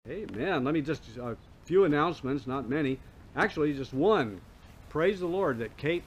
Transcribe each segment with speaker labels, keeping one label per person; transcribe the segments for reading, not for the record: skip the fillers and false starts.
Speaker 1: Amen. Let me just a few announcements, not many. Actually, just one. Praise the Lord that Kate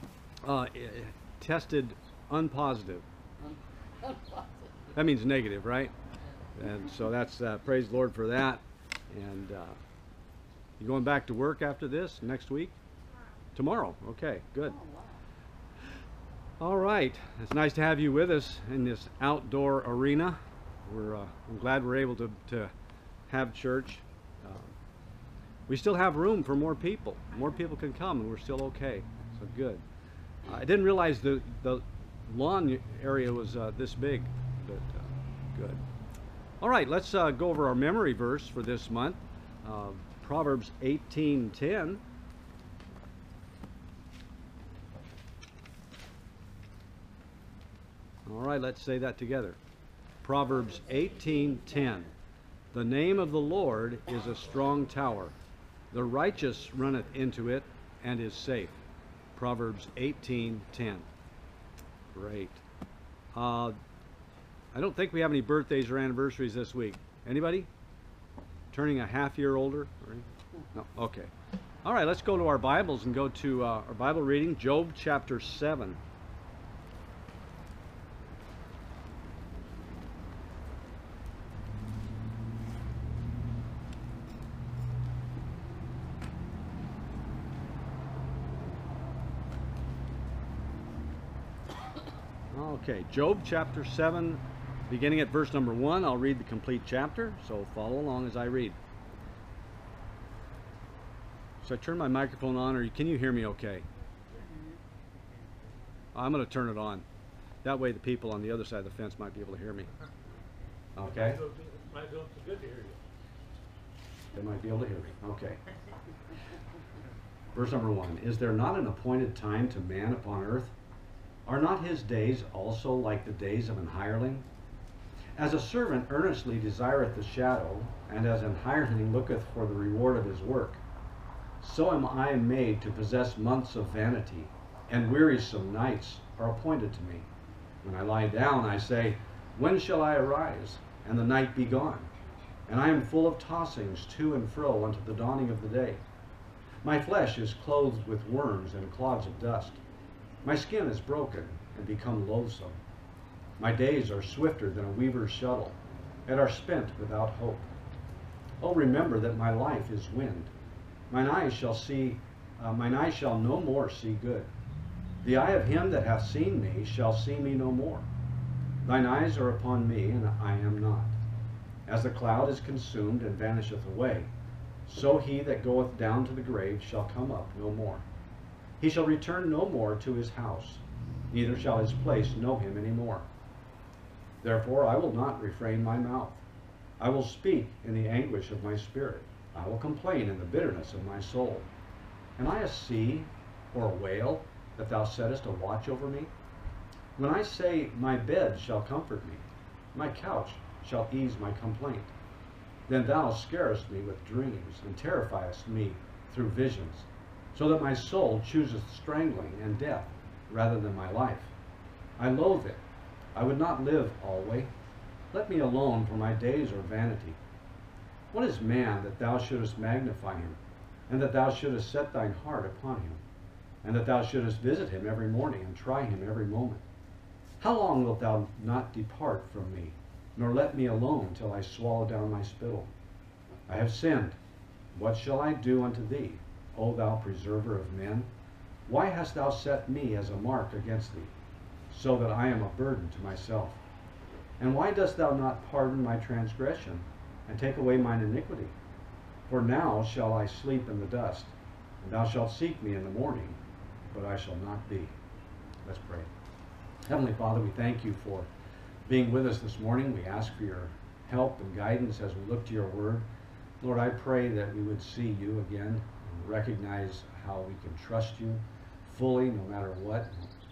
Speaker 1: tested unpositive. That means negative, right? And so that's praise the Lord for that. And you going back to work after this next week? Tomorrow. Okay, good. All right. It's nice to have you with us in this outdoor arena. I'm glad we're able to have church. We still have room for more people. More people can come, and we're still okay. So good. I didn't realize the lawn area was this big, but good. All right, let's go over our memory verse for this month. Proverbs 18:10. All right, let's say that together. Proverbs 18:10. The name of the Lord is a strong tower. The righteous runneth into it and is safe. Proverbs 18:10. Great. I don't think we have any birthdays or anniversaries this week. Anybody? Turning a half year older? No? Okay. All right, let's go to our Bibles and go to our Bible reading, Job chapter 7. Okay, Job chapter 7, beginning at verse number 1. I'll read the complete chapter, so follow along as I read. So I turn my microphone on, or can you hear me okay? I'm going to turn it on. That way the people on the other side of the fence might be able to hear me. Okay?
Speaker 2: Might be able to good to hear you.
Speaker 1: They might be able to hear me. Okay. Verse number 1. Is there not an appointed time to man upon earth? Are not his days also like the days of an hireling? As a servant earnestly desireth the shadow, and as an hireling looketh for the reward of his work, so am I made to possess months of vanity, and wearisome nights are appointed to me. When I lie down, I say, when shall I arise, and the night be gone? And I am full of tossings to and fro unto the dawning of the day. My flesh is clothed with worms and clods of dust. My skin is broken and become loathsome. My days are swifter than a weaver's shuttle, and are spent without hope. Oh, remember that my life is wind. Mine eyes shall no more see good. The eye of him that hath seen me shall see me no more. Thine eyes are upon me, and I am not. As the cloud is consumed and vanisheth away, so he that goeth down to the grave shall come up no more. He shall return no more to his house, neither shall his place know him any more. Therefore I will not refrain my mouth. I will speak in the anguish of my spirit. I will complain in the bitterness of my soul. Am I a sea or a whale that thou settest a watch over me? When I say, my bed shall comfort me, my couch shall ease my complaint, then thou scarest me with dreams, and terrifiest me through visions, so that my soul chooseth strangling and death rather than my life. I loathe it. I would not live alway. Let me alone, for my days are vanity. What is man that thou shouldest magnify him, and that thou shouldest set thine heart upon him, and that thou shouldest visit him every morning, and try him every moment? How long wilt thou not depart from me, nor let me alone till I swallow down my spittle? I have sinned. What shall I do unto thee, O thou preserver of men? Why hast thou set me as a mark against thee, so that I am a burden to myself? And why dost thou not pardon my transgression, and take away mine iniquity? For now shall I sleep in the dust, and thou shalt seek me in the morning, but I shall not be. Let's pray. Heavenly Father, we thank you for being with us this morning. We ask for your help and guidance as we look to your word. Lord, I pray that we would see you again, recognize how we can trust you fully no matter what,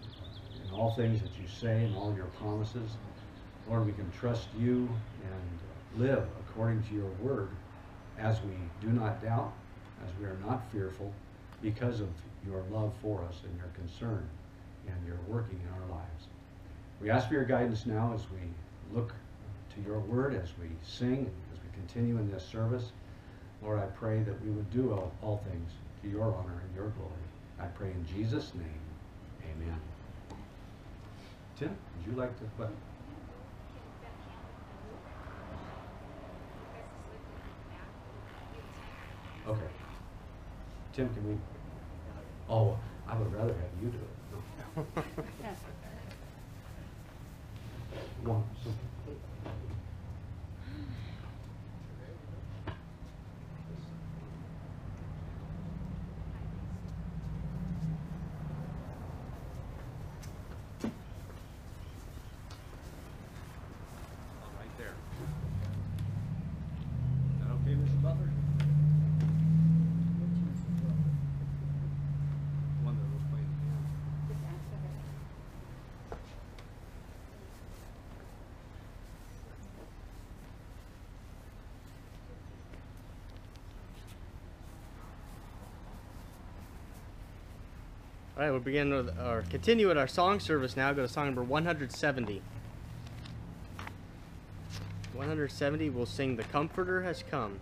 Speaker 1: in all things that you say and all your promises. Lord, we can trust you and live according to your word as we do not doubt, as we are not fearful, because of your love for us and your concern and your working in our lives. We ask for your guidance now as we look to your word, as we sing, as we continue in this service. Lord, I pray that we would do all things to your honor and your glory. I pray in Jesus' name. Amen. Tim, would you like to what? Okay. Tim, can we? Oh, I would rather have you do it. One, so. Right there. Is that okay, Mr. Butler? One that was playing the piano.
Speaker 3: All right, we'll begin with, or continue with our song service now. Go to song number 170. 170, we'll sing "The Comforter Has Come."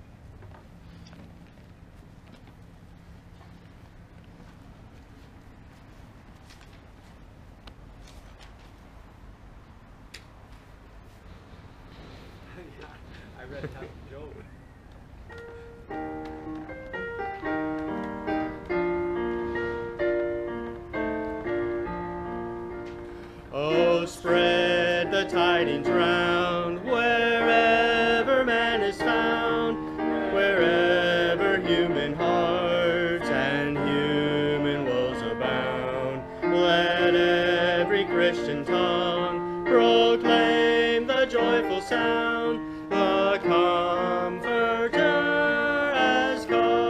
Speaker 1: I read it out to Joe.
Speaker 3: Oh, spread the tidings round, wherever man is found, wherever human hearts and human wills abound. Let every Christian tongue proclaim the joyful sound, the Comforter has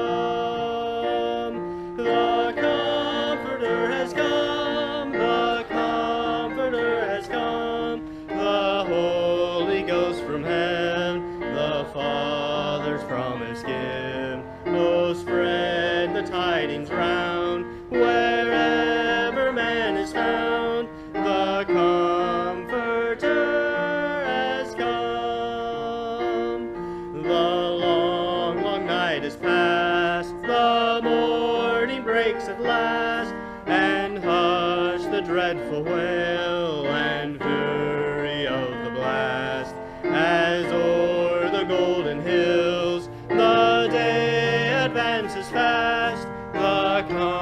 Speaker 3: come, the Comforter has come, the Comforter has come, the Holy Ghost from heaven, the Father's promise give. Oh, spread the tidings round, wherever man is found, the Comforter has come. The long, long night is past, the morning breaks at last, and hush the dreadful wail and fury of the blast, as o'er the golden hills the day advances fast, the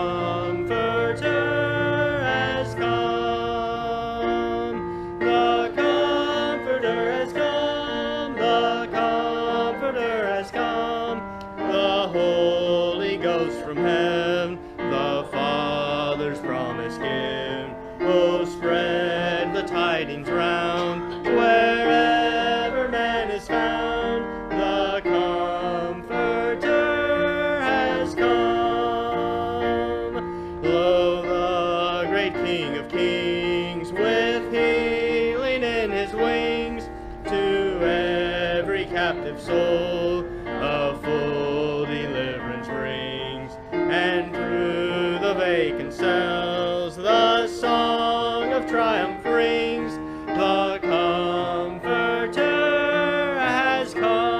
Speaker 3: Comforter has come, the Comforter has come, the Comforter has come, the Holy Ghost from heaven, the Father's promise give. Oh, spread the tidings round, wherever man is found, the Comforter has come. Lo, the great King of Kings, with healing in his wings, to every captive soul a full deliverance brings, and through the vacant cells the song of triumph rings, the Comforter has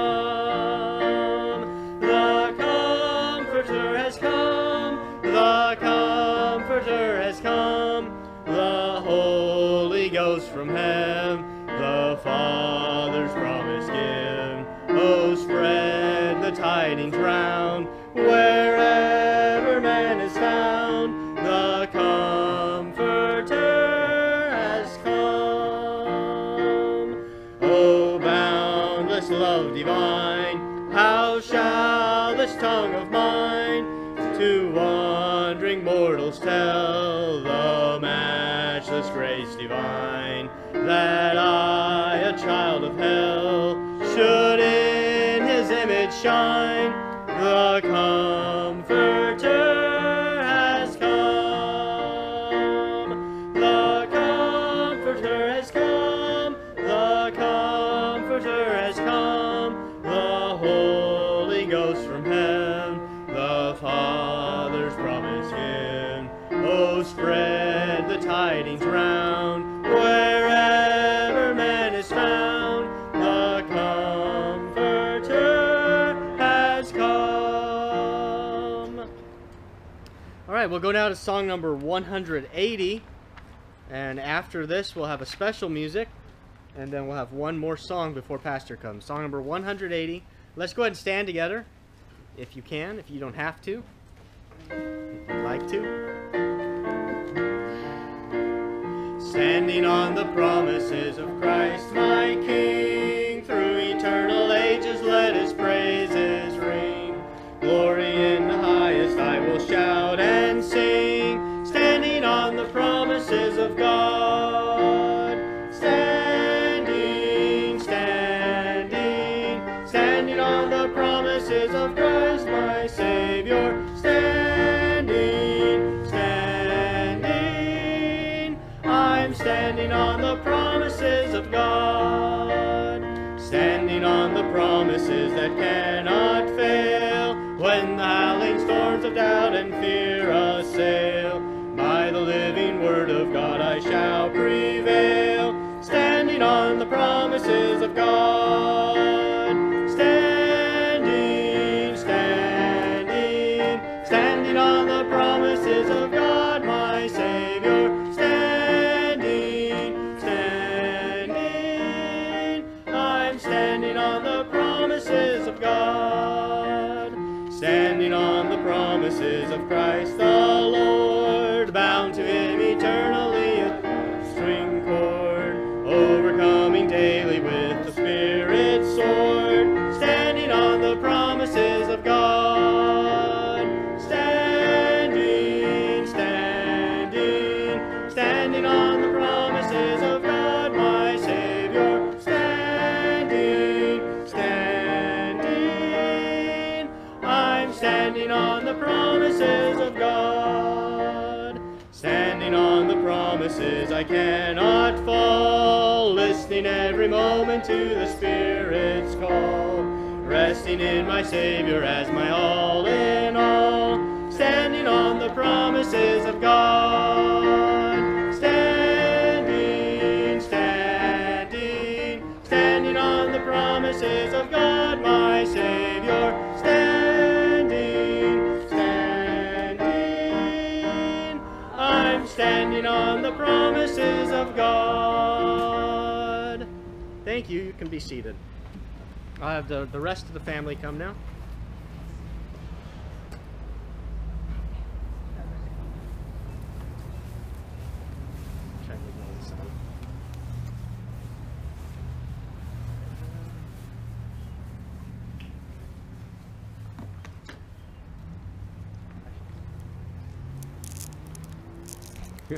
Speaker 3: come, the Comforter has come, the Comforter has come, the Holy Ghost from heaven, the Father's promise give. Oh, spread the tidings round, wherever man is found, the Comforter has come. Oh, boundless love divine, how shall this tongue of mine to wandering mortals tell the matchless grace divine, that I, a child of hell, should in his image shine, the Comforter has come, the Comforter has come, the Comforter has come, the Holy Ghost from heaven, the Father's promise give. Oh, spread the tidings round, wherever man is found, the Comforter right, we'll go now to song number 180. And after this, we'll have a special music. And then we'll have one more song before Pastor comes. Song number 180. Let's go ahead and stand together, if you can, if you don't have to, if you'd like to. Standing on the promises of Christ my King, through eternal ages let his praises ring. Glory in the highest I will shout and sing, standing on the promises of God. Standing, standing, standing on the promises of Christ my Savior. Standing, standing, I'm standing on the promises of God. Standing on the promises that cannot fail, when the howling storms of doubt and fear assail. By the living word of God I shall prevail, standing on the promises of God. Standing, standing, standing on the promises of God my Savior. Standing, standing, I'm standing on the promises of God. Standing on the promises of Christ the Lord, bound to him eternally a string cord, overcoming daily with the Spirit's sword. Standing on the promises of God. Standing, standing, standing on the promises of God my Savior. Standing, standing, I'm standing on the promises of God. Standing on the promises I cannot fall, listening every moment to the Spirit's call, resting in my Savior as my all in all. Standing on the promises of God. Standing, standing, standing on the promises of God my Savior. Standing, standing, I'm standing on the promises of God. Thank you. You can be seated. I'll have the rest of the family come now. Try to move on this side.
Speaker 1: Yeah.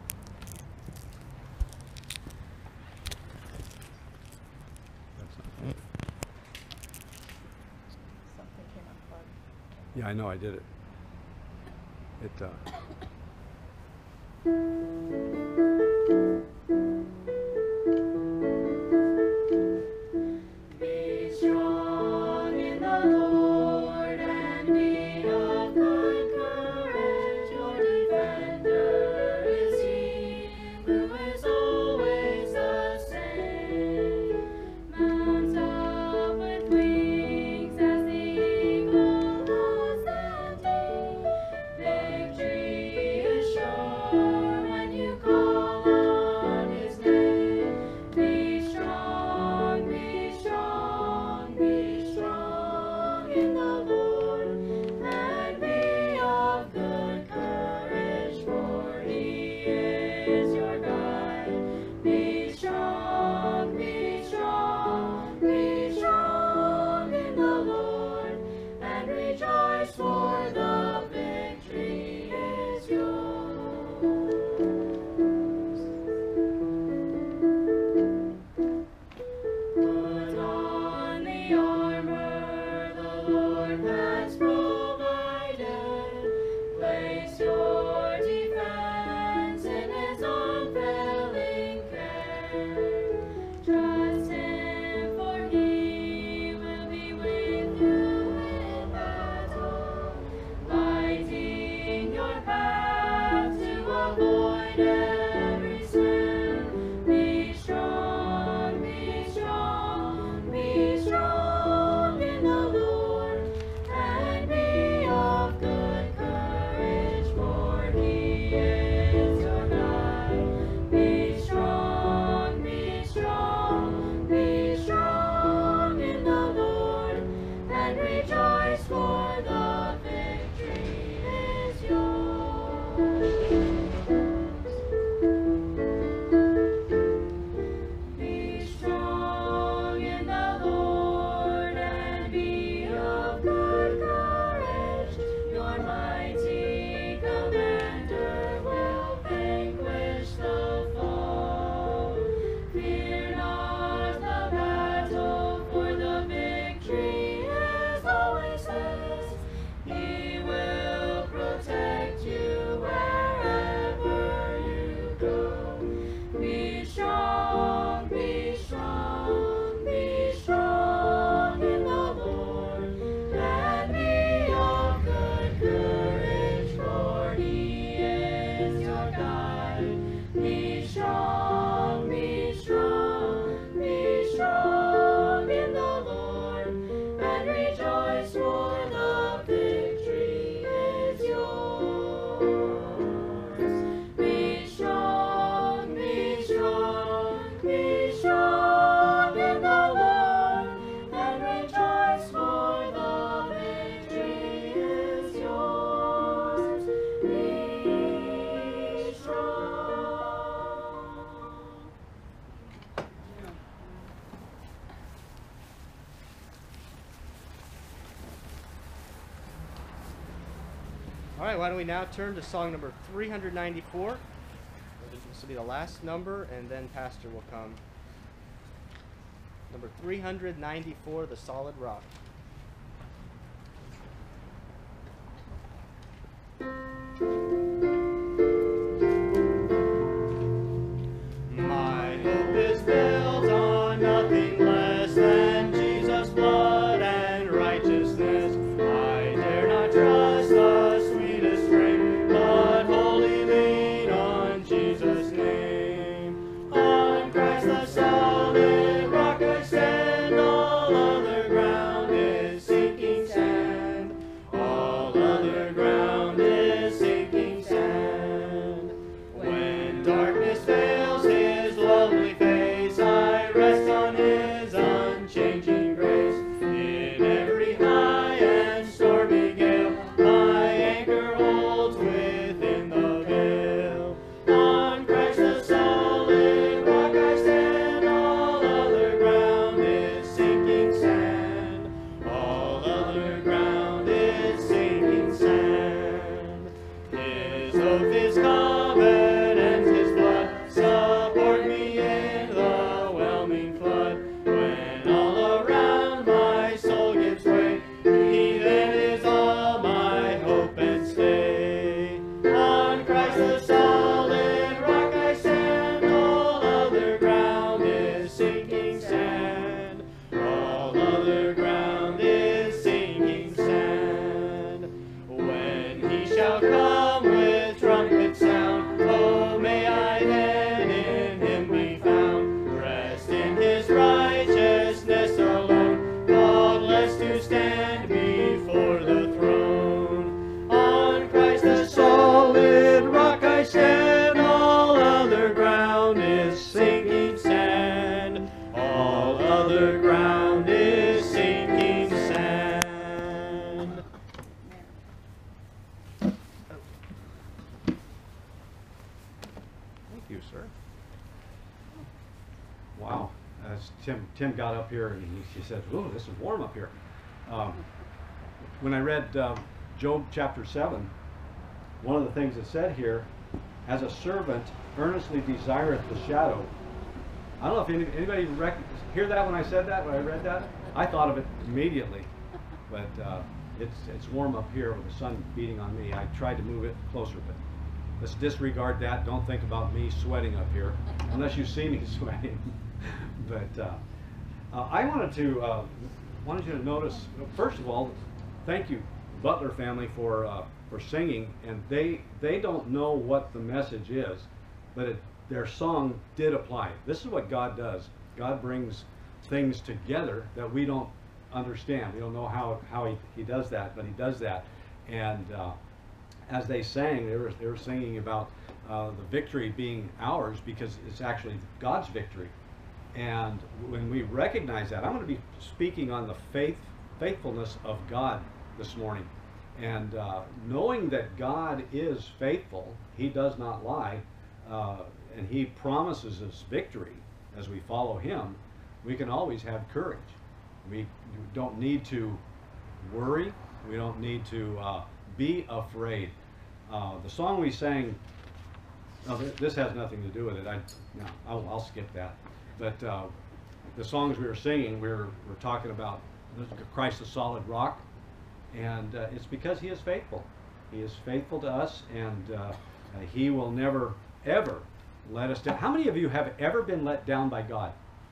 Speaker 4: Something came unplugged.
Speaker 1: Yeah, I know, I did it.
Speaker 4: Be strong in the Lord and be of good courage. Your defender is He, who is always the same. Mount up with wings as the eagle ascending. Victory is sure when you call on His name. Be strong, be strong, be strong in the Lord, and be of good courage, for He is your guide. Be strong, be strong, be strong in the Lord, and rejoice, for the victory is yours. Put on the armor the Lord and rejoice, for the victory is yours. Be strong in the Lord and be of good courage. Your mighty commander will vanquish the foe. Fear not the battle, for the victory is always his. He will protect you wherever you go. Be strong, be strong, be strong in the Lord, and be of good courage, for He is your guide. Be strong, be strong, be strong in the Lord, and rejoice, for the victory is yours. Be strong, be strong, be strong in the Lord, and rejoice, for the victory is yours. Be strong.
Speaker 3: All right, why don't we now turn to song number 394. This will be the last number, and then Pastor will come. Number 394, The Solid Rock. My hope is built on nothing less than Jesus' blood and righteousness. I dare not trust the sweetest frame, but wholly lean on Jesus' name. On Christ the solid rock I stand, all other ground is sinking sand. All other ground is sinking sand. When darkness veils His lovely face, I rest on His unchanging grace. In every high and stormy gale, my anchor holds within the veil. On Christ the solid rock I stand, all other ground is sinking sand. All other ground is sinking sand. His oath is covenant, His blood support me in the whelming flood. When all around my soul gives way, He then is all my hope and stay. On Christ the solid rock I stand, all other ground is sinking sand. All other ground is sinking sand. When He shall come with trumpet sound, oh, may I then in Him be found. Rest in His righteousness alone, faultless to stand before the throne. On Christ the solid rock I stand, all other ground is sinking sand. All other ground is sinking sand. Thank you, sir.
Speaker 1: Wow. As Tim got up here and he said, "Ooh, this is warm up here." When I read Job chapter 7, one of the things it said here, as a servant earnestly desireth the shadow. I don't know if anybody hear that when I said that, when I read that? I thought of it immediately, but it's warm up here with the sun beating on me. I tried to move it closer, but let's disregard that. Don't think about me sweating up here, unless you see me sweating. But I wanted you to notice, first of all, thank you, Butler family, for singing. And they don't know what the message is, but their song did apply. This is what God does. God brings things together that we don't understand. We don't know how he does that, but He does that. And as they sang, they were singing about the victory being ours because it's actually God's victory. And when we recognize that, I'm going to be speaking on the faith faithfulness of God this morning. And knowing that God is faithful, He does not lie, and He promises us victory as we follow Him, we can always have courage. We don't need to worry. We don't need to be afraid. The song we sang, this has nothing to do with it. I'll skip that. But the songs we were singing, we're talking about Christ the solid rock, and it's because He is faithful. He is faithful to us, and He will never, ever let us down. How many of you have ever been let down by God?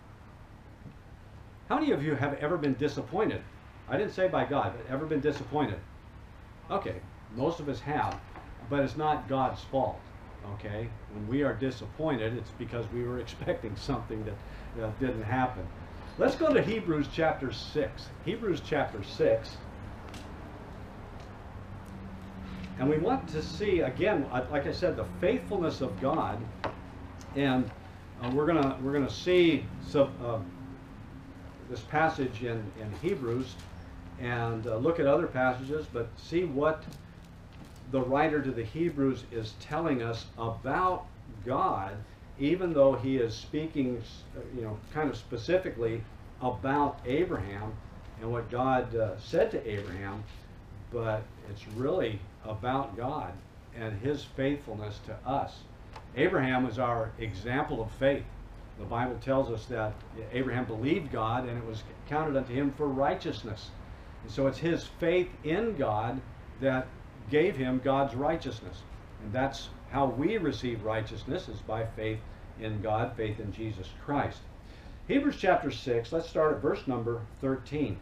Speaker 1: How many of you have ever been disappointed? I didn't say by God, but ever been disappointed? Okay, most of us have, but it's not God's fault. Okay, when we are disappointed, it's because we were expecting something that didn't happen. Let's go to Hebrews chapter 6. Hebrews chapter 6. And we want to see, again, like I said, the faithfulness of God. And we're gonna see this passage in Hebrews and look at other passages, but see what the writer to the Hebrews is telling us about God, even though he is speaking, kind of specifically about Abraham and what God said to Abraham, but it's really about God and His faithfulness to us. Abraham is our example of faith. The Bible tells us that Abraham believed God and it was counted unto him for righteousness. And so it's his faith in God that gave him God's righteousness. And that's how we receive righteousness, is by faith in God, faith in Jesus Christ. Hebrews chapter 6, let's start at verse number 13.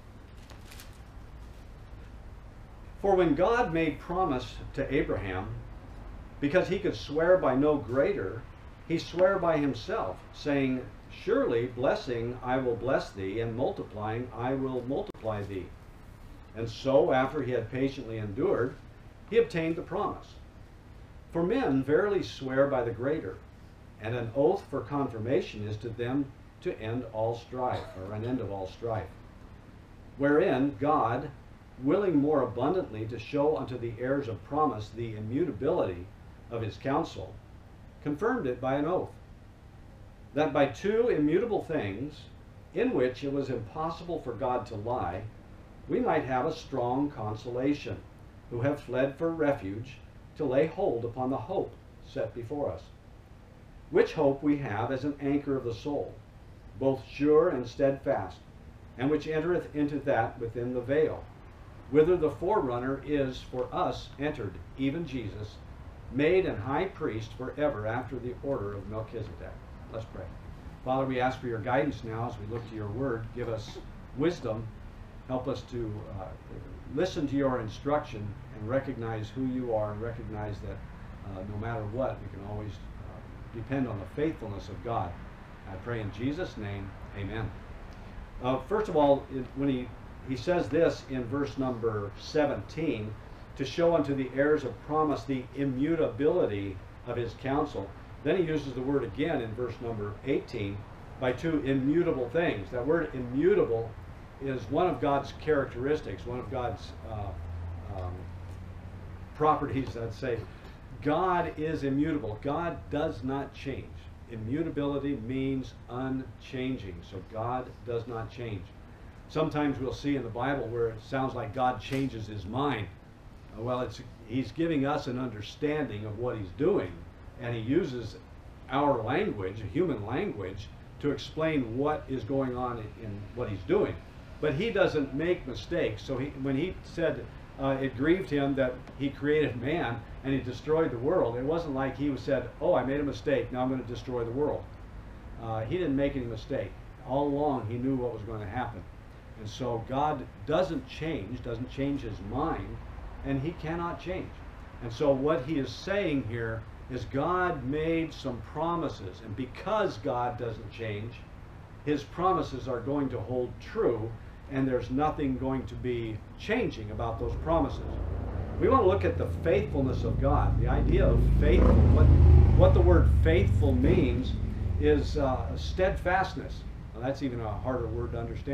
Speaker 1: For when God made promise to Abraham, because he could swear by no greater, he sware by himself, saying, Surely blessing I will bless thee, and multiplying I will multiply thee. And so, after he had patiently endured, he obtained the promise. For men verily swear by the greater, and an oath for confirmation is to them to end all strife, or an end of all strife. Wherein God, willing more abundantly to show unto the heirs of promise the immutability of his counsel, confirmed it by an oath, that by two immutable things, in which it was impossible for God to lie, we might have a strong consolation, who have fled for refuge, to lay hold upon the hope set before us. Which hope we have as an anchor of the soul, both sure and steadfast, and which entereth into that within the veil, whither the forerunner is for us entered, even Jesus, made an high priest forever after the order of Melchizedek. Let's pray. Father, we ask for your guidance now as we look to your word. Give us wisdom. Help us to listen to your instruction and recognize who you are, and recognize that no matter what, we can always depend on the faithfulness of God. I pray in Jesus' name, amen. First of all, when he says this in verse number 17, to show unto the heirs of promise the immutability of his counsel. Then he uses the word again in verse number 18, by two immutable things. That word immutable is one of God's characteristics, one of God's properties, I'd say. God is immutable. God does not change. Immutability means unchanging. So God does not change. Sometimes we'll see in the Bible where it sounds like God changes his mind. Well, he's giving us an understanding of what he's doing, and he uses our language, human language, to explain what is going on in what he's doing. But he doesn't make mistakes. So when he said it grieved him that he created man and he destroyed the world, it wasn't like he said, oh, I made a mistake, now I'm going to destroy the world. He didn't make any mistake. All along he knew what was going to happen. And so God doesn't change his mind, and he cannot change. And so what he is saying here is God made some promises, and because God doesn't change, his promises are going to hold true, and there's nothing going to be changing about those promises. We want to look at the faithfulness of God. The idea of faithful, what the word faithful means is steadfastness. Well, that's even a harder word to understand.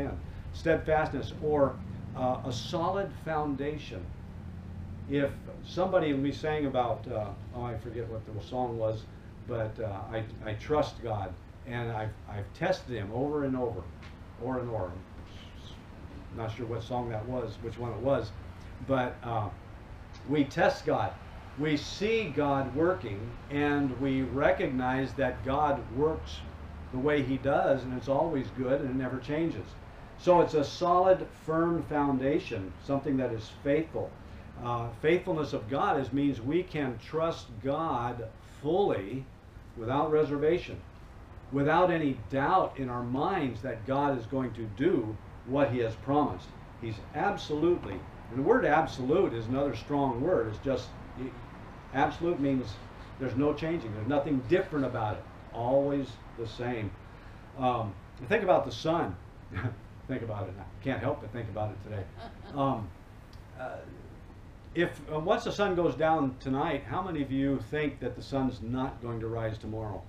Speaker 1: steadfastness, or a solid foundation. If somebody, we sang about, oh, I forget what the song was, but I trust God, and I've tested Him over and over, and over. Not sure what song that was, which one it was, but we test God. We see God working, and we recognize that God works the way He does, and it's always good, and it never changes. So it's a solid, firm foundation, something that is faithful. Faithfulness of God means we can trust God fully, without reservation, without any doubt in our minds that God is going to do what He has promised. He's absolutely, and the word absolute is another strong word. It's just, absolute means there's no changing. There's nothing different about it. Always the same. Think about the sun. Think about it. I can't help but think about it today. If once the sun goes down tonight, how many of you think that the sun's not going to rise tomorrow?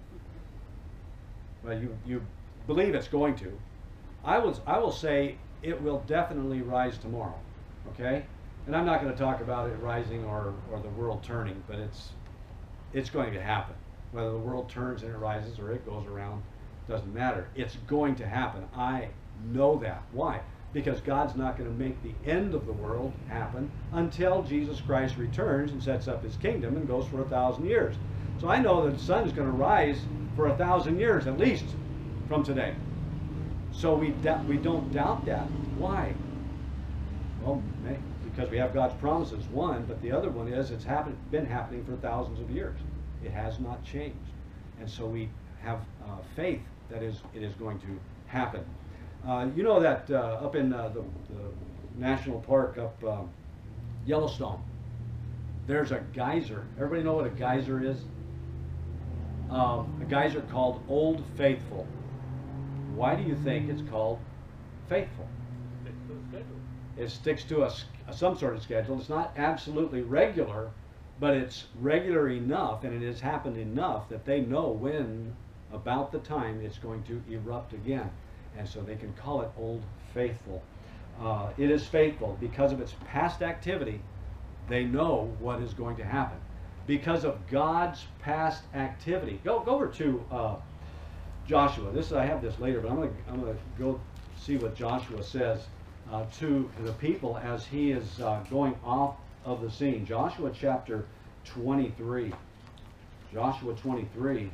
Speaker 1: Well, you believe it's going to. I will say it will definitely rise tomorrow. Okay, and I'm not going to talk about it rising or the world turning, but it's going to happen. Whether the world turns and it rises or it goes around, doesn't matter. It's going to happen. I know that. Why? Because God's not going to make the end of the world happen until Jesus Christ returns and sets up His kingdom and goes for 1,000 years. So I know that the sun is going to rise for 1,000 years at least from today. So we don't doubt that. Why? Well, because we have God's promises, one, but the other one is it's been happening for thousands of years. It has not changed. And so we have faith that it is going to happen. You know that up in the national park up Yellowstone, there's a geyser. Everybody know what a geyser is? A geyser called Old Faithful. Why do you think it's called faithful? It sticks to some sort of schedule. It's not absolutely regular, but it's regular enough, and it has happened enough that they know when, about the time, it's going to erupt again. And so they can call it Old Faithful. It is faithful because of its past activity. They know what is going to happen. Because of God's past activity. Go over to Joshua. I have this later, but I'm going to go see what Joshua says to the people as he is going off of the scene. Joshua chapter 23. Joshua 23.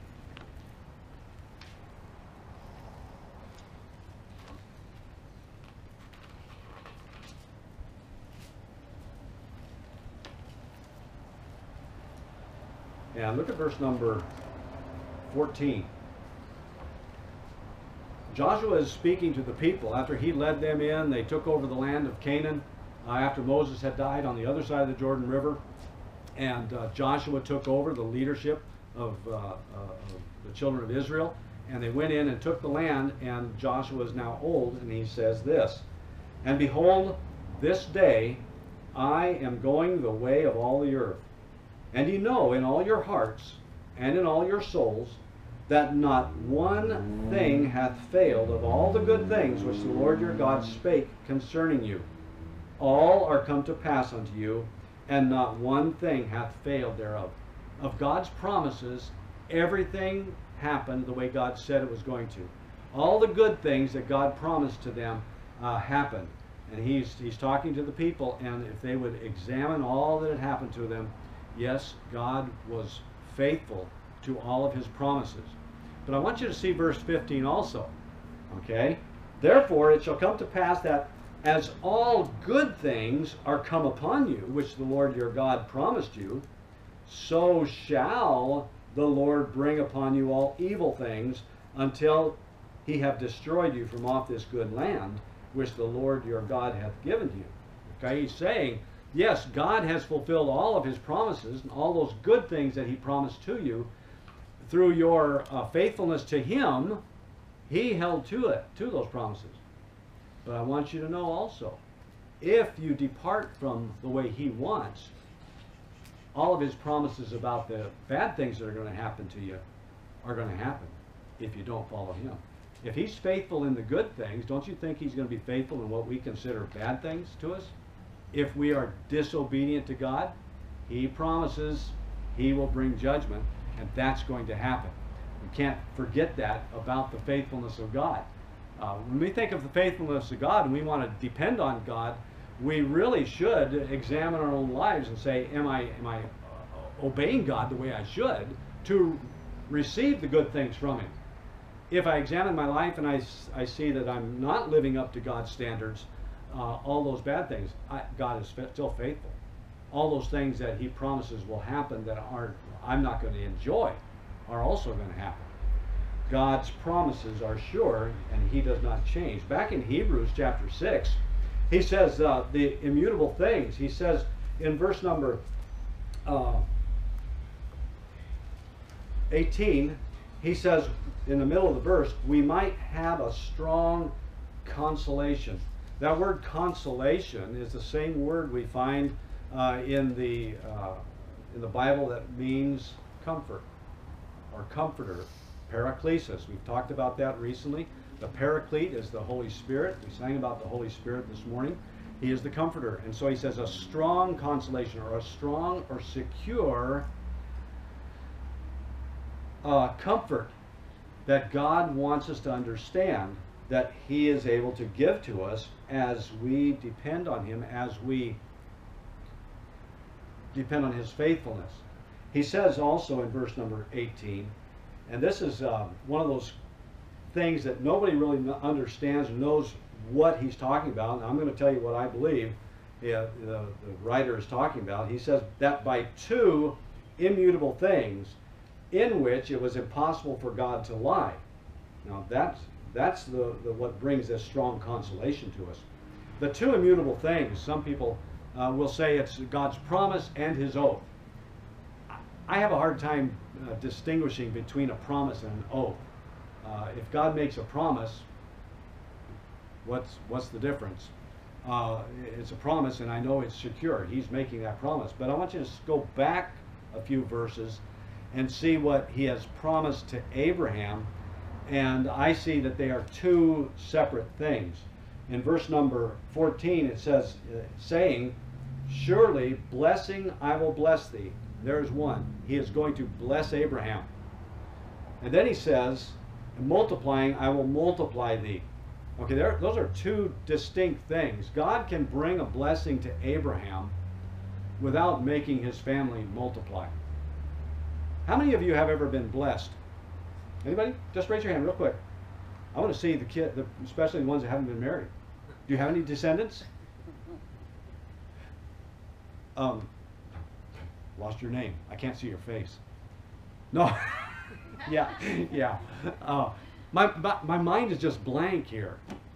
Speaker 1: And look at verse number 14. Joshua is speaking to the people after he led them in. They took over the land of Canaan after Moses had died on the other side of the Jordan River. And Joshua took over the leadership of the children of Israel. And they went in and took the land. And Joshua is now old. And he says this, "And behold, this day I am going the way of all the earth. And ye know in all your hearts and in all your souls that not one thing hath failed of all the good things which the Lord your God spake concerning you. All are come to pass unto you, and not one thing hath failed thereof." Of God's promises, everything happened the way God said it was going to. All the good things that God promised to them happened. And he's talking to the people, and if they would examine all that had happened to them, yes, God was faithful to all of His promises. But I want you to see verse 15 also. Okay? "Therefore it shall come to pass that as all good things are come upon you, which the Lord your God promised you, so shall the Lord bring upon you all evil things until He have destroyed you from off this good land, which the Lord your God hath given you." Okay? He's saying, yes, God has fulfilled all of His promises and all those good things that He promised to you. Through your faithfulness to Him, He held to those promises. But I want you to know also, if you depart from the way He wants, all of His promises about the bad things that are going to happen to you are going to happen if you don't follow Him. If he's faithful in the good things, don't you think he's going to be faithful in what we consider bad things to us? If we are disobedient to God, he promises he will bring judgment, and that's going to happen. We can't forget that about the faithfulness of God. When we think of the faithfulness of God and we want to depend on God, we really should examine our own lives and say, am I obeying God the way I should to receive the good things from him? If I examine my life and I see that I'm not living up to God's standards, all those bad things, God is still faithful. All those things that he promises will happen that I'm not going to enjoy are also going to happen. God's promises are sure, and he does not change. Back in Hebrews chapter 6, he says the immutable things. He says in verse number 18, he says in the middle of the verse, we might have a strong consolation. That word consolation is the same word we find in the Bible that means comfort or comforter, paraklesis. We've talked about that recently. The paraclete is the Holy Spirit. We sang about the Holy Spirit this morning. He is the comforter. And so he says a strong consolation, or a strong or secure comfort that God wants us to understand that he is able to give to us as we depend on him, as we depend on his faithfulness. He says also in verse number 18, and this is one of those things that nobody really understands and knows what he's talking about. And I'm going to tell you what I believe the writer is talking about. He says that by two immutable things in which it was impossible for God to lie. Now that's what brings this strong consolation to us. The two immutable things, some people will say it's God's promise and his oath. I have a hard time distinguishing between a promise and an oath. If God makes a promise, what's the difference? It's a promise, and I know it's secure. He's making that promise. But I want you to go back a few verses and see what he has promised to Abraham. And I see that they are two separate things. In verse number 14, it says, saying, surely blessing I will bless thee. There's one. He is going to bless Abraham. And then he says, multiplying I will multiply thee. Okay, those are two distinct things. God can bring a blessing to Abraham without making his family multiply. How many of you have ever been blessed? Anybody? Just raise your hand real quick. I want to see the kid, especially the ones that haven't been married. Do you have any descendants? Lost your name. I can't see your face. No. yeah. My mind is just blank here.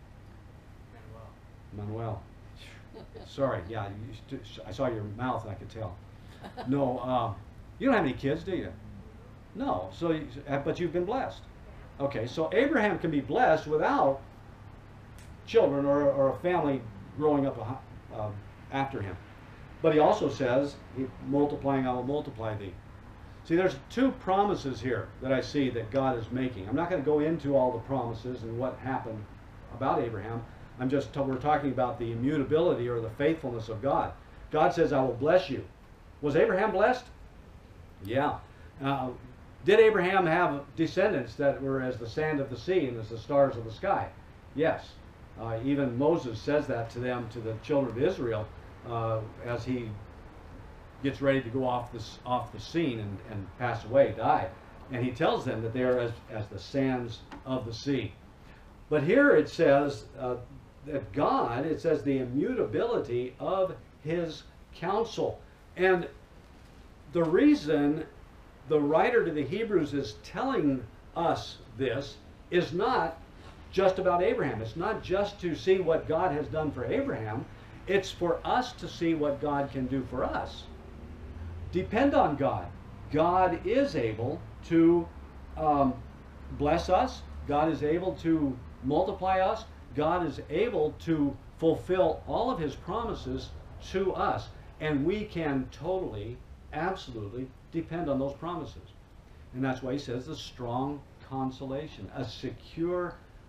Speaker 1: Manuel. Sorry. Yeah. I saw your mouth and I could tell. No. You don't have any kids, do you? No. So, but you've been blessed. Okay. So Abraham can be blessed without children or a family growing up after him. But he also says, multiplying I will multiply thee. See, there's two promises here that I see that God is making. I'm not going to go into all the promises and what happened about Abraham. We're talking about the immutability or the faithfulness of God. God says, I will bless you. Was Abraham blessed? Yeah. Did Abraham have descendants that were as the sand of the sea and as the stars of the sky? Yes. Even Moses says that to them, to the children of Israel, as he gets ready to go off the scene and pass away, die. And he tells them that they are as the sands of the sea. But here it says that God, it says the immutability of his counsel. And the reason the writer to the Hebrews is telling us this is not just about Abraham. It's not just to see what God has done for Abraham. It's for us to see what God can do for us. Depend on God. God is able to bless us. God is able to multiply us. God is able to fulfill all of his promises to us. And we can totally, absolutely depend on those promises. And that's why he says the strong consolation, a secure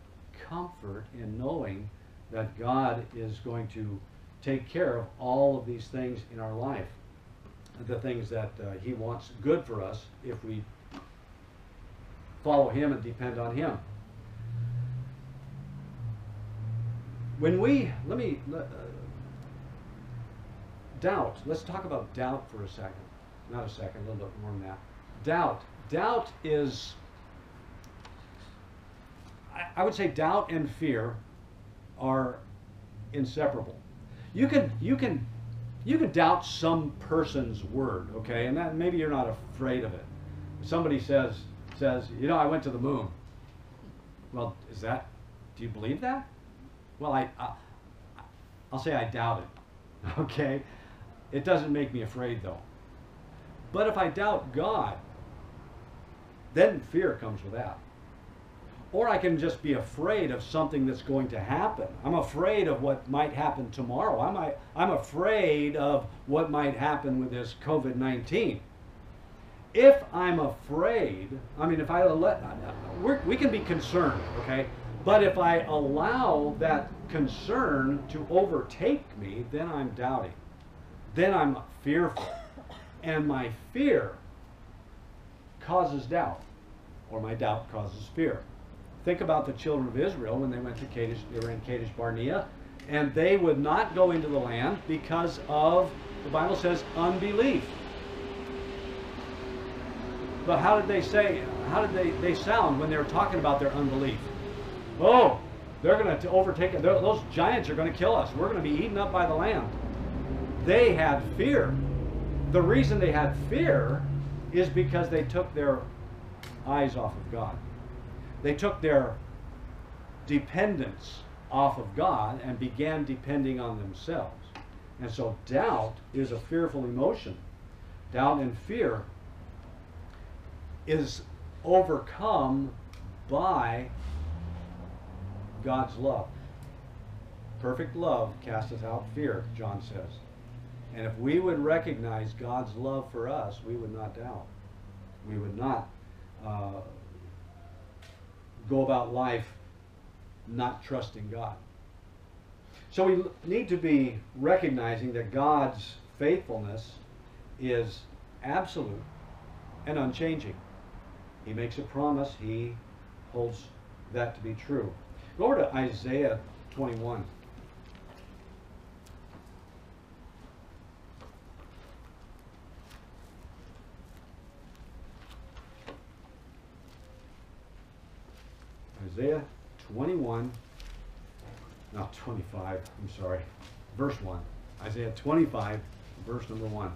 Speaker 1: comfort in knowing that God is going to take care of all of these things in our life, the things that He wants good for us if we follow Him and depend on Him. When we, doubt, let's talk about doubt for a second. Not a second, a little bit more than that. Doubt is, I would say doubt and fear are inseparable. You can doubt some person's word, okay, and that maybe you're not afraid of it. Somebody says, you know, I went to the moon. Well, do you believe that? Well, I'll say I doubt it, okay? It doesn't make me afraid, though. But if I doubt God, then fear comes with that. Or I can just be afraid of something that's going to happen. I'm afraid of what might happen tomorrow. I'm afraid of what might happen with this COVID-19. If I'm afraid, I mean, we can be concerned, okay? But if I allow that concern to overtake me, then I'm doubting. Then I'm fearful. And my fear causes doubt, or my doubt causes fear. Think about the children of Israel when they went to Kadesh, they were in Kadesh Barnea, and they would not go into the land because of, the Bible says, unbelief. But how did they sound when they were talking about their unbelief? Oh, they're going to overtake it. Those giants are going to kill us. We're going to be eaten up by the land. They had fear. The reason they had fear is because they took their eyes off of God. They took their dependence off of God and began depending on themselves. And so doubt is a fearful emotion. Doubt and fear is overcome by God's love. Perfect love casteth out fear, John says. And if we would recognize God's love for us, we would not doubt. We would not go about life not trusting God. So we need to be recognizing that God's faithfulness is absolute and unchanging. He makes a promise, He holds that to be true. Go over to Isaiah 21. Isaiah 21, not 25, I'm sorry, verse 1. Isaiah 25, verse number 1.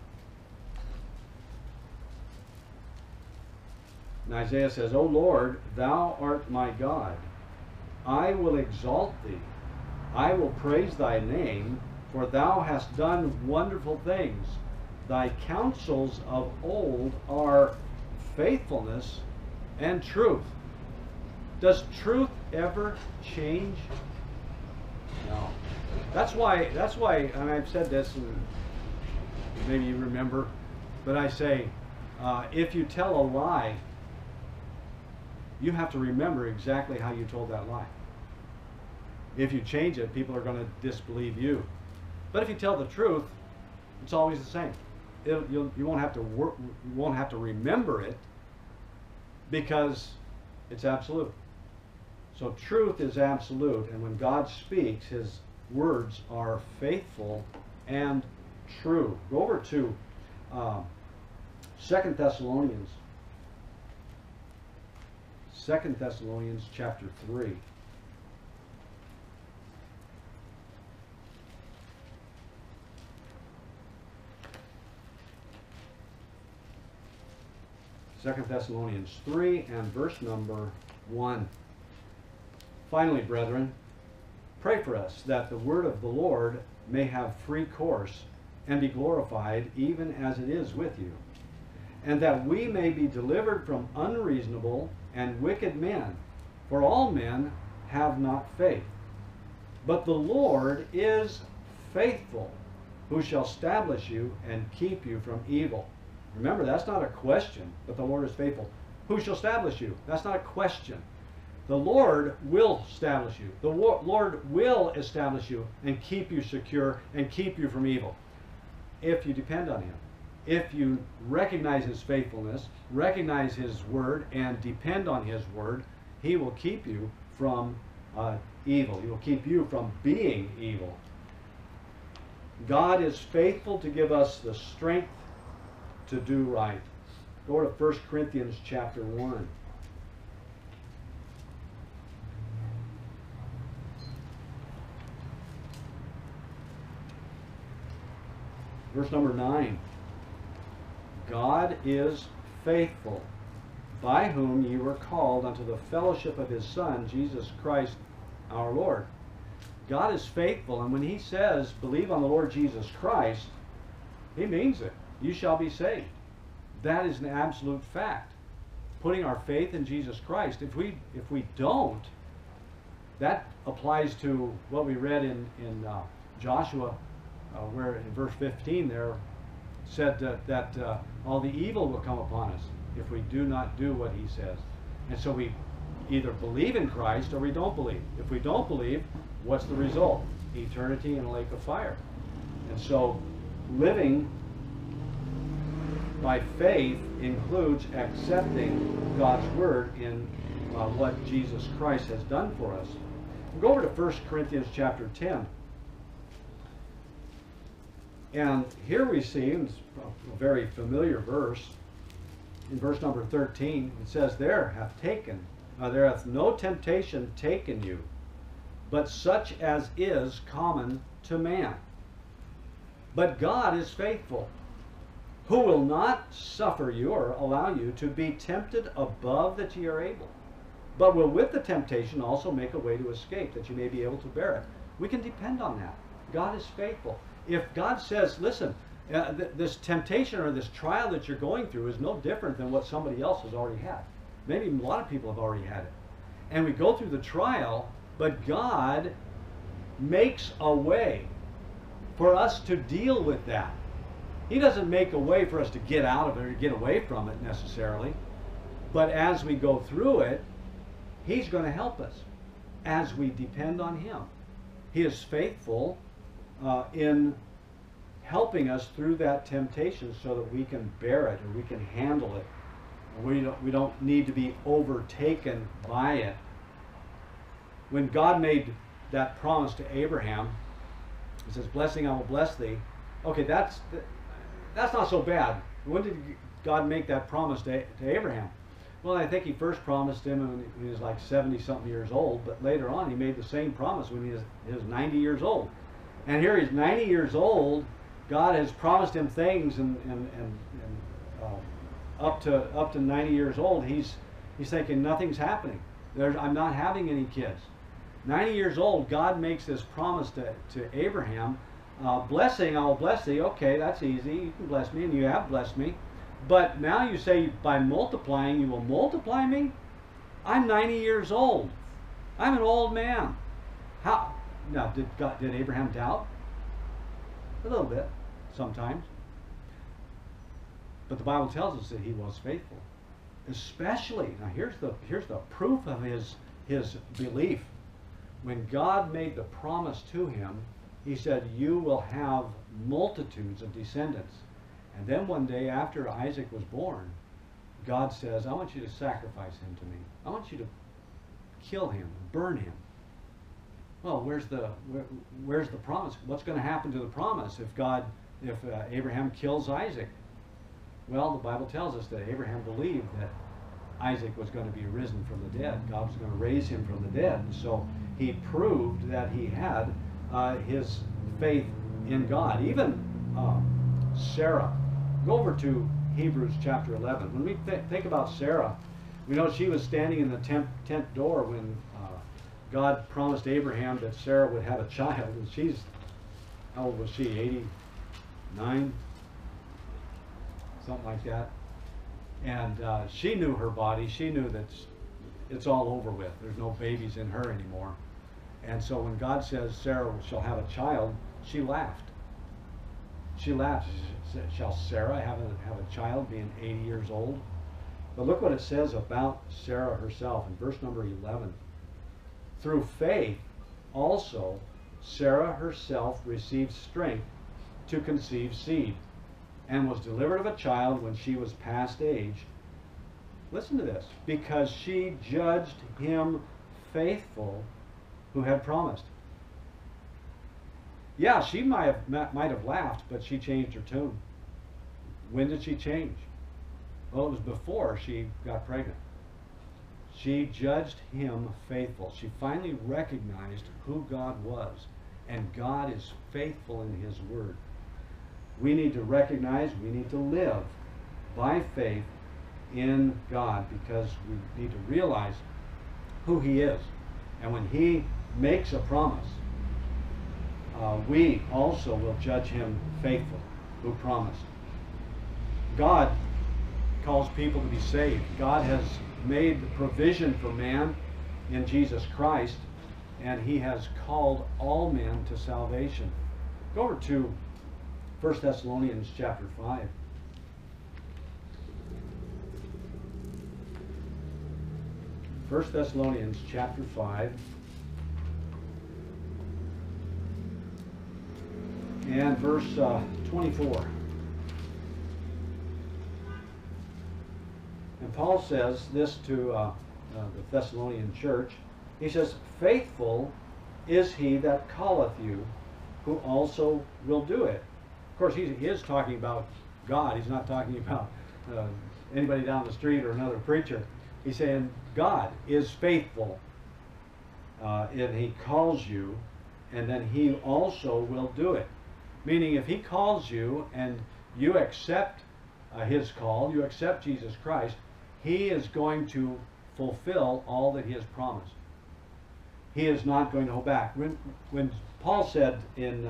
Speaker 1: And Isaiah says, O Lord, thou art my God. I will exalt thee. I will praise thy name, for thou hast done wonderful things. Thy counsels of old are faithfulness and truth. Does truth ever change? No. That's why, and I've said this, and maybe you remember, but I say, if you tell a lie, you have to remember exactly how you told that lie. If you change it, people are going to disbelieve you. But if you tell the truth, it's always the same. You won't have to remember it because it's absolute. So truth is absolute, and when God speaks, His words are faithful and true. Go over to 2 Thessalonians. 2 Thessalonians chapter 3. Second Thessalonians 3 and verse number 1. Finally, brethren, pray for us that the word of the Lord may have free course and be glorified even as it is with you, and that we may be delivered from unreasonable and wicked men, for all men have not faith. But the Lord is faithful, who shall establish you and keep you from evil. Remember, that's not a question, but the Lord is faithful. Who shall establish you? That's not a question. The Lord will establish you. The Lord will establish you and keep you secure and keep you from evil if you depend on Him. If you recognize His faithfulness, recognize His word, and depend on His word, He will keep you from evil. He will keep you from being evil. God is faithful to give us the strength to do right. Go to 1 Corinthians chapter 1. Verse number 9. God is faithful, by whom ye were called unto the fellowship of His Son, Jesus Christ our Lord. God is faithful, and when He says, believe on the Lord Jesus Christ, He means it. You shall be saved. That is an absolute fact. Putting our faith in Jesus Christ. If we don't, that applies to what we read in Joshua, where in verse 15 there said that all the evil will come upon us if we do not do what He says. And so we either believe in Christ or we don't believe. If we don't believe, what's the result? Eternity in a lake of fire. And so living by faith includes accepting God's word in what Jesus Christ has done for us. We'll go over to 1 Corinthians chapter 10. And here we see, and it's a very familiar verse, in verse number 13, it says, there hath no temptation taken you, but such as is common to man. But God is faithful, who will not suffer you or allow you to be tempted above that ye are able, but will with the temptation also make a way to escape, that you may be able to bear it. We can depend on that. God is faithful. If God says, listen, this temptation or this trial that you're going through is no different than what somebody else has already had. Maybe a lot of people have already had it. And we go through the trial, but God makes a way for us to deal with that. He doesn't make a way for us to get out of it or get away from it necessarily. But as we go through it, He's going to help us as we depend on Him. He is faithful in helping us through that temptation so that we can bear it or we can handle it. We don't need to be overtaken by it. When God made that promise to Abraham, He says, blessing I will bless thee. Okay, that's not so bad. When did God make that promise to Abraham? Well, I think He first promised him when he was like 70-something years old, but later on He made the same promise when he was 90 years old. And here He's 90 years old. God has promised him things, and up to 90 years old, he's thinking nothing's happening. I'm not having any kids. 90 years old, God makes this promise to Abraham. Blessing, I will bless thee. Okay, that's easy. You can bless me, and you have blessed me. But now you say by multiplying, you will multiply me? I'm 90 years old. I'm an old man. How? Now, did Abraham doubt? A little bit, sometimes. But the Bible tells us that he was faithful. Especially, now here's the proof of his belief. When God made the promise to him, He said, you will have multitudes of descendants. And then one day after Isaac was born, God says, I want you to sacrifice him to me. I want you to kill him, burn him. Well, where's the promise? What's going to happen to the promise if Abraham kills Isaac? Well, the Bible tells us that Abraham believed that Isaac was going to be risen from the dead. God was going to raise him from the dead. So he proved that he had his faith in God. Even Sarah. Go over to Hebrews chapter 11. When we think about Sarah, we know she was standing in the tent door when God promised Abraham that Sarah would have a child. And she's, how old was she? 89? Something like that. And she knew her body. She knew that it's all over with. There's no babies in her anymore. And so when God says Sarah shall have a child, she laughed. She laughed. She said, shall Sarah have a child being 80 years old? But look what it says about Sarah herself in verse number 11. Through faith also Sarah herself received strength to conceive seed, and was delivered of a child when she was past age. Listen to this. Because she judged him faithful who had promised. Yeah, she might have laughed, but she changed her tune. When did she change? Well, it was before she got pregnant. She judged him faithful. She finally recognized who God was, and God is faithful in his word. We need to recognize, we need to live by faith in God, because we need to realize who he is. And when he makes a promise, we also will judge him faithful who promised. God calls people to be saved. God has made the provision for man in Jesus Christ, and he has called all men to salvation. Go over to 1 Thessalonians chapter 5. First Thessalonians chapter 5 and verse 24. And Paul says this to the Thessalonian church. He says, "Faithful is he that calleth you, who also will do it." Of course, he is talking about God. He's not talking about anybody down the street or another preacher. He's saying God is faithful, and he calls you, and then he also will do it. Meaning, if he calls you and you accept his call, you accept Jesus Christ, he is going to fulfill all that he has promised. He is not going to hold back. When Paul said in,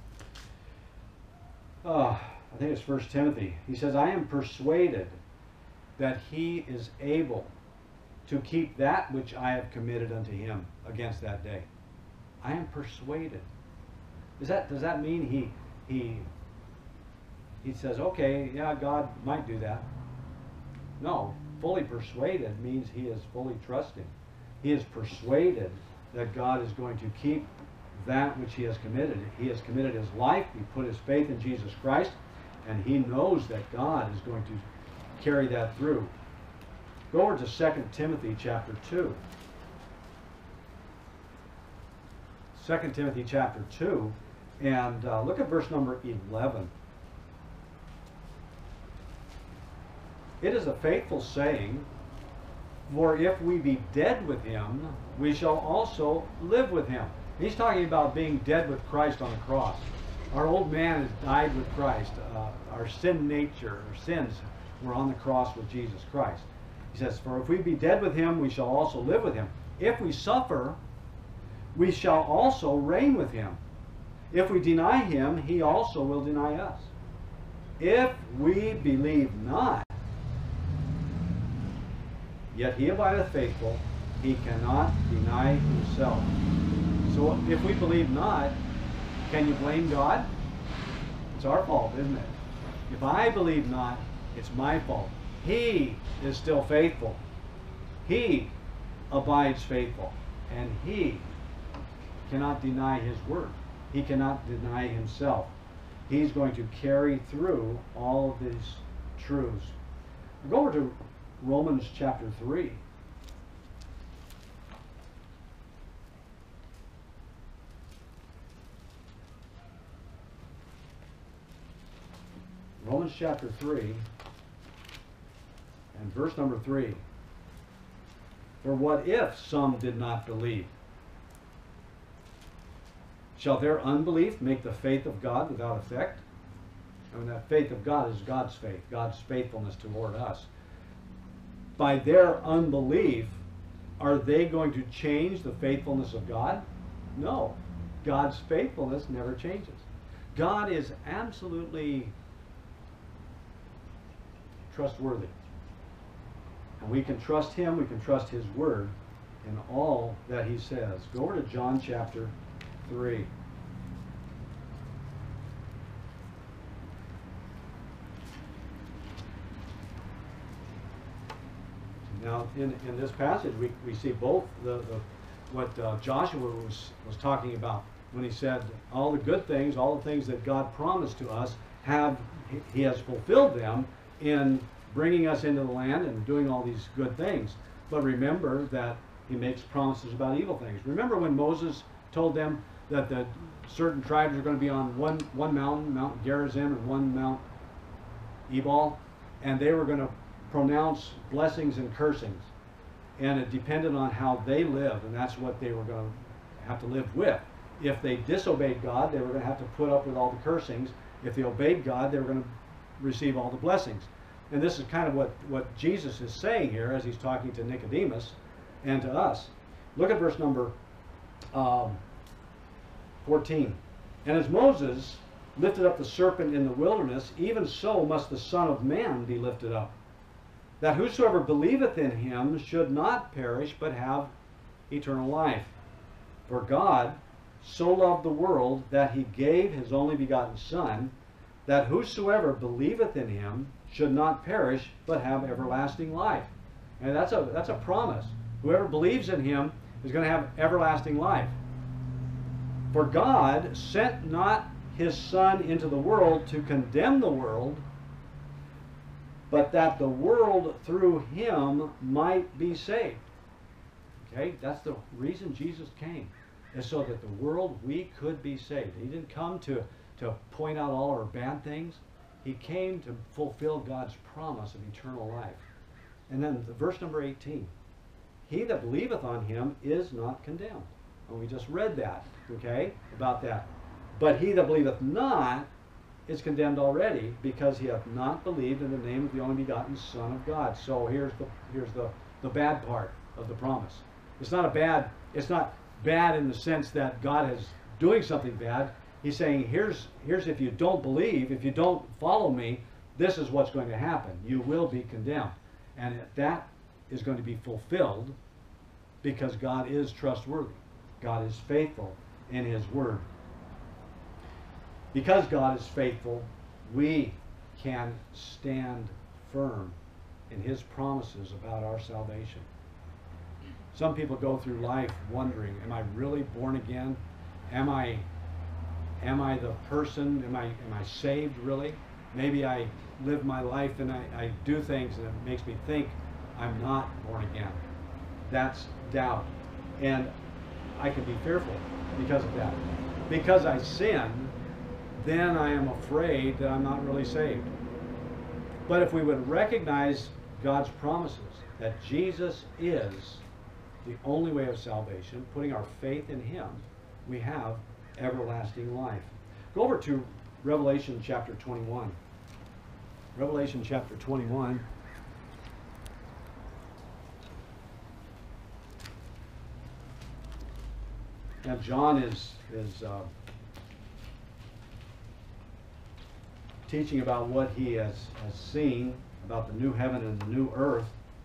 Speaker 1: I think it's 1 Timothy, he says, "I am persuaded that he is able to keep that which I have committed unto him against that day." I am persuaded. Does that mean he says, okay, yeah, God might do that? No. Fully persuaded means he is fully trusting. He is persuaded that God is going to keep that which he has committed. He has committed his life. He put his faith in Jesus Christ, and he knows that God is going to carry that through. Go over to 2 Timothy chapter 2. 2 Timothy chapter 2, and look at verse number 11. "It is a faithful saying, for if we be dead with him, we shall also live with him." He's talking about being dead with Christ on the cross. Our old man has died with Christ. Our sin nature, our sins, were on the cross with Jesus Christ. He says, "For if we be dead with him, we shall also live with him. If we suffer, we shall also reign with him. If we deny him, he also will deny us. If we believe not, yet he abideth faithful, he cannot deny himself." So if we believe not, can you blame God? It's our fault, isn't it? If I believe not, it's my fault. He is still faithful. He abides faithful. And he cannot deny his word. He cannot deny himself. He's going to carry through all of these truths. Go over to Romans chapter 3. Romans chapter 3 and verse number 3. "For what if some did not believe? Shall their unbelief make the faith of God without effect?" I mean, that faith of God is God's faith, God's faithfulness toward us. By their unbelief, are they going to change the faithfulness of God? No. God's faithfulness never changes. God is absolutely trustworthy. And we can trust him, we can trust his word in all that he says. Go over to John chapter 3. Now, in this passage, we see both what Joshua was talking about when he said all the good things, all the things that God promised to us, he has fulfilled them in bringing us into the land and doing all these good things. But remember that he makes promises about evil things. Remember when Moses told them that the certain tribes are going to be on one mountain, Mount Gerizim, and one Mount Ebal, and they were going to pronounce blessings and cursings, and it depended on how they lived, and that's what they were going to have to live with. If they disobeyed God, they were going to have to put up with all the cursings. If they obeyed God, they were going to receive all the blessings. And this is kind of what Jesus is saying here as he's talking to Nicodemus and to us. Look at verse number 14. And as Moses lifted up the serpent in the wilderness, even so must the Son of Man be lifted up, that whosoever believeth in him should not perish, but have eternal life. For God so loved the world that he gave his only begotten Son, that whosoever believeth in him should not perish, but have everlasting life. And that's a promise. Whoever believes in him is going to have everlasting life. For God sent not his Son into the world to condemn the world, but that the world through him might be saved. Okay, that's the reason Jesus came, is so that the world, we could be saved. He didn't come to point out all our bad things. He came to fulfill God's promise of eternal life. And then verse number 18. He that believeth on him is not condemned. And we just read that, okay, about that. But he that believeth not is condemned already, because he hath not believed in the name of the only begotten Son of God. So here's the bad part of the promise. It's not bad in the sense that God is doing something bad. He's saying, here's if you don't believe, if you don't follow me, this is what's going to happen. You will be condemned. And that is going to be fulfilled because God is trustworthy. God is faithful in his word. Because God is faithful, we can stand firm in his promises about our salvation. Some people go through life wondering, am I really born again? Am I the person? Am I saved really? Maybe I live my life and I do things and it makes me think I'm not born again. That's doubt. And I can be fearful because of that. Because I sin, then I am afraid that I'm not really saved. But if we would recognize God's promises, that Jesus is the only way of salvation, putting our faith in him, we have everlasting life. Go over to Revelation chapter 21. Revelation chapter 21. Now John is teaching about what he has seen about the new heaven and the new earth.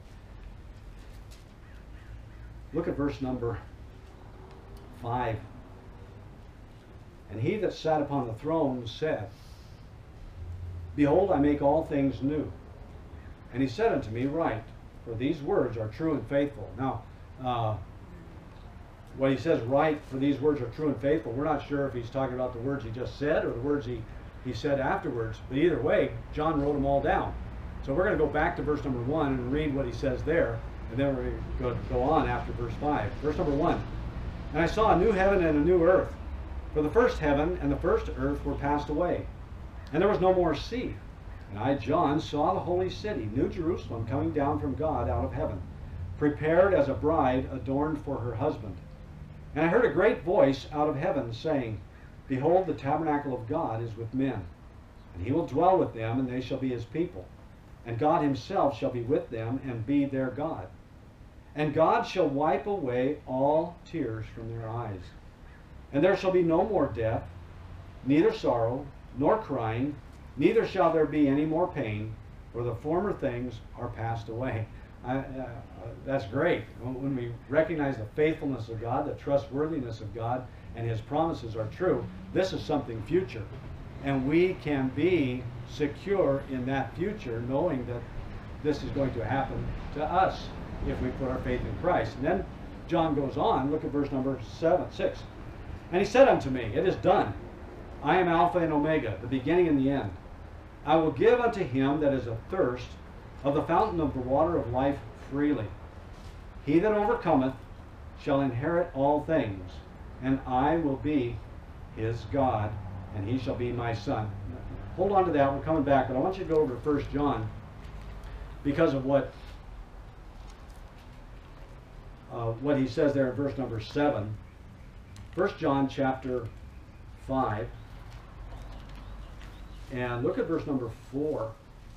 Speaker 1: Look at verse number 5. And he that sat upon the throne said, Behold, I make all things new. And he said unto me, Write, for these words are true and faithful. Now, when he says, Write, for these words are true and faithful, we're not sure if he's talking about the words he just said or the words he said afterwards. But either way, John wrote them all down. So we're going to go back to verse number 1 and read what he says there. And then we're going to go on after verse 5. Verse number 1. And I saw a new heaven and a new earth. For the first heaven and the first earth were passed away, and there was no more sea. And I, John, saw the holy city, New Jerusalem, coming down from God out of heaven, prepared as a bride adorned for her husband. And I heard a great voice out of heaven saying, Behold, the tabernacle of God is with men, and he will dwell with them, and they shall be his people. And God himself shall be with them, and be their God. And God shall wipe away all tears from their eyes. And there shall be no more death, neither sorrow, nor crying, neither shall there be any more pain, for the former things are passed away. That's great. When we recognize the faithfulness of God, the trustworthiness of God, and his promises are true, this is something future. And we can be secure in that future, knowing that this is going to happen to us. if we put our faith in Christ. And then John goes on, look at verse number 6. And he said unto me, it is done. I am Alpha and Omega, the beginning and the end. I will give unto him that is athirst of the fountain of the water of life freely. He that overcometh shall inherit all things, and I will be his God, and he shall be my son. Hold on to that, we're coming back, but I want you to go over to 1 John because of what he says there in verse number 7. 1 John chapter 5, and look at verse number 4.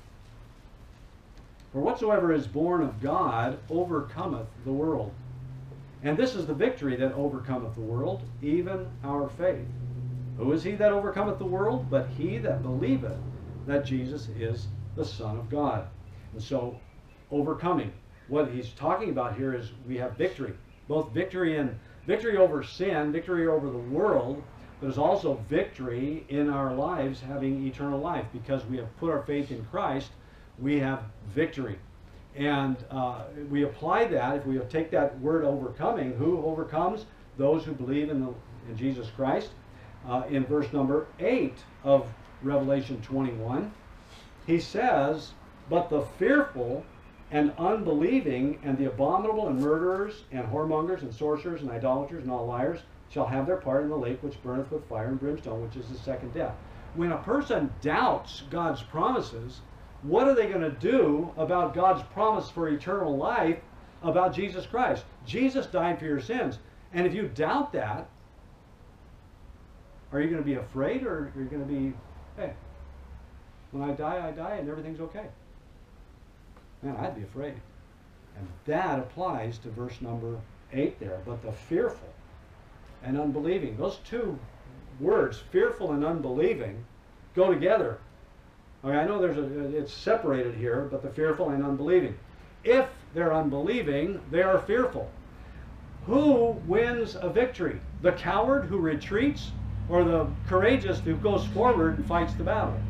Speaker 1: For whatsoever is born of God overcometh the world. And this is the victory that overcometh the world, even our faith. Who is he that overcometh the world? But he that believeth that Jesus is the Son of God. And so, overcoming. What he's talking about here is we have victory. Both victory over sin, victory over the world, but there's also victory in our lives having eternal life. Because we have put our faith in Christ, we have victory. And we apply that, if we take that word overcoming, who overcomes? Those who believe in Jesus Christ. In verse number 8 of Revelation 21, he says, but the fearful and unbelieving and the abominable and murderers and whoremongers and sorcerers and idolaters and all liars shall have their part in the lake which burneth with fire and brimstone, which is the second death. When a person doubts God's promises, what are they going to do about God's promise for eternal life about Jesus Christ? Jesus died for your sins. And if you doubt that, are you going to be afraid, or are you going to be, hey, when I die and everything's okay? Man, I'd be afraid. And that applies to verse number 8 there. But the fearful and unbelieving, those two words, fearful and unbelieving, go together. Okay, I know it's separated here, but the fearful and unbelieving. If they're unbelieving, they are fearful. Who wins a victory? The coward who retreats, or the courageous who goes forward and fights the battle?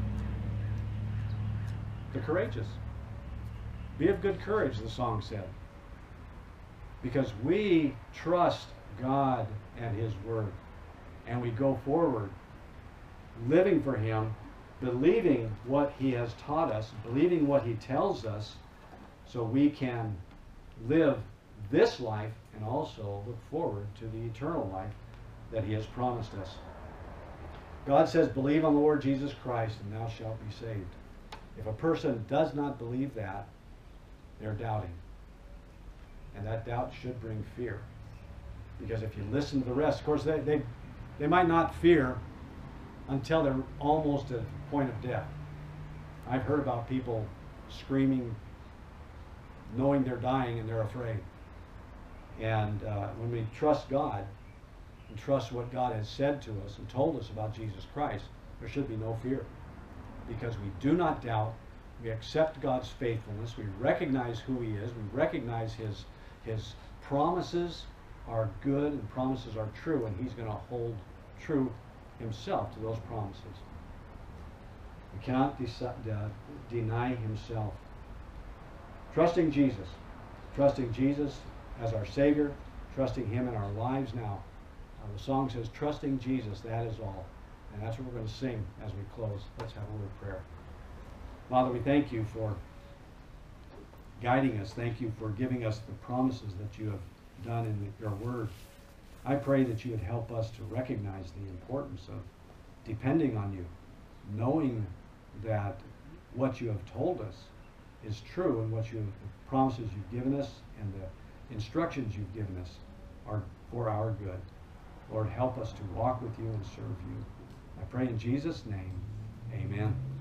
Speaker 1: The courageous. Be of good courage, the song said. Because we trust God and his word. And we go forward, living for him, believing what he has taught us, believing what he tells us, so we can live this life and also look forward to the eternal life that he has promised us. God says, believe on the Lord Jesus Christ and thou shalt be saved. If a person does not believe that, they're doubting. And that doubt should bring fear. Because if you listen to the rest, of course, they might not fear until they're almost at the point of death. I've heard about people screaming, knowing they're dying and they're afraid. And when we trust God and trust what God has said to us and told us about Jesus Christ, there should be no fear. Because we do not doubt, we accept God's faithfulness, we recognize who he is, we recognize his promises are good and promises are true, and he's going to hold true himself to those promises. We cannot deny himself. Trusting Jesus as our Savior, trusting him in our lives now. The song says, trusting Jesus, that is all. And that's what we're going to sing as we close. Let's have a word of prayer. Father, we thank you for guiding us. Thank you for giving us the promises that you have done in your word. I pray that you would help us to recognize the importance of depending on you, knowing that what you have told us is true, and the promises you've given us and the instructions you've given us are for our good. Lord, help us to walk with you and serve you. I pray in Jesus' name, amen.